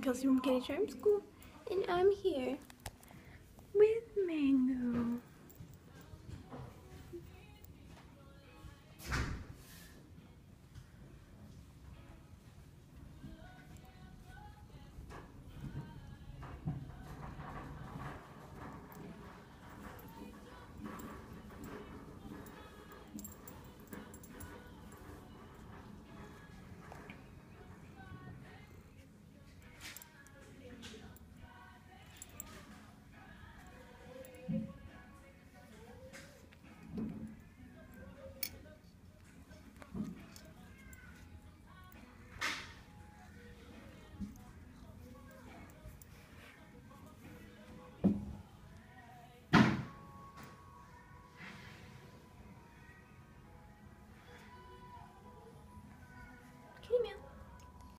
Kelsey from Candy Charm School, and I'm here with Mango.